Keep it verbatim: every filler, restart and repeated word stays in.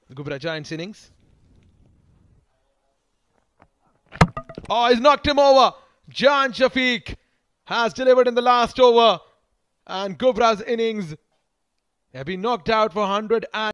The Gubra Giants innings. Oh, he's knocked him over. Jan Shafiq has delivered in the last over. And Gubra's innings have been knocked out for one hundred and